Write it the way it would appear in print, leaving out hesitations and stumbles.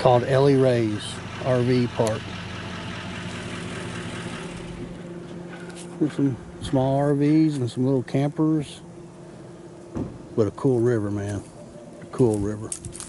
called Ellie Ray's RV Park. There's some small RVs and some little campers, but a cool river, man. A cool river.